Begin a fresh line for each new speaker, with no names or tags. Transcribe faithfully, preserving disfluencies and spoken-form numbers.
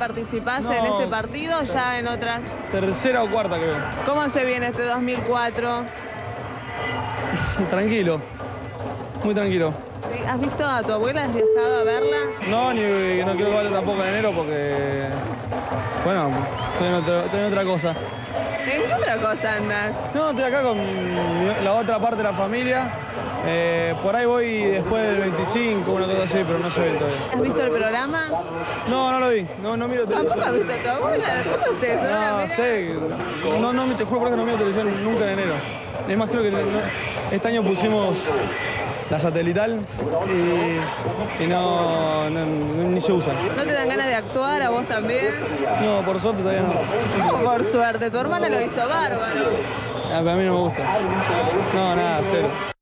participás
No.
en este partido o ya en otras?
Tercera o cuarta, creo.
¿Cómo se viene este dos mil cuatro?
Tranquilo. Muy tranquilo.
¿Sí? ¿Has visto a tu abuela? ¿Has viajado a verla?
No, ni no quiero que vaya tampoco en enero porque... Bueno, estoy en, otro- estoy en otra cosa.
¿En qué otra cosa andas?
No, estoy acá con mi- la otra parte de la familia. Eh, por ahí voy después del veinticinco, una cosa así, pero no sé bien todavía.
¿Has visto el programa?
No, no lo vi. No, no miro televisión.
¿Tampoco has visto a tu abuela? ¿Cómo es eso? ¿No la
No,
miras?
sé. No, no, te juro por que no miro televisión nunca en enero. Es más, creo que no- no- este año pusimos la satelital y, y no, no- no- ni se usa.
¿No te dan ganas de actuar a vos también?
No, por suerte todavía no.
¿Cómo por suerte? Tu hermana lo hizo bárbaro.
A mí no me gusta. No, nada, cero.